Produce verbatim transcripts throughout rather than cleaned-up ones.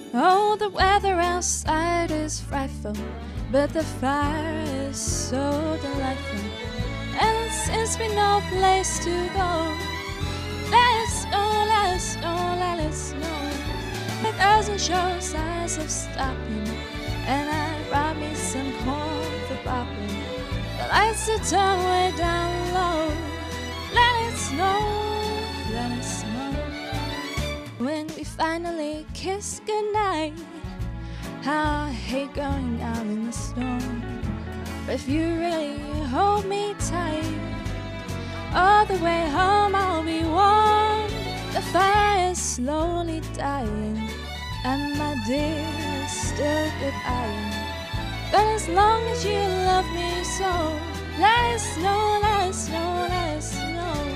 Oh, the weather outside is frightful, but the fire is so delightful. And since we know a place to go, let it snow, let it snow, let it snow. It doesn't show signs of stopping, and I brought me some corn for popping. The lights are turned way down low. Let it snow, let it snow. When we finally kiss goodnight, how I hate going out in the storm. But if you really hold me tight, all the way home I'll be warm. The fire is slowly dying, and my dear is still goodbye. But as long as you love me so, let it snow, let it snow, let it snow.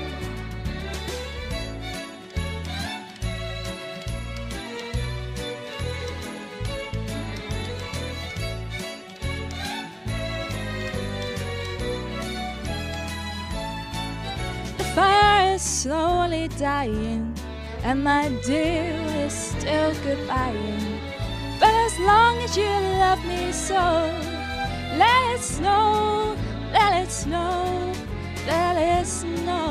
The fire is slowly dying, and my dear is still goodbying. But as long as you love me so, let it snow, let it snow, let it snow.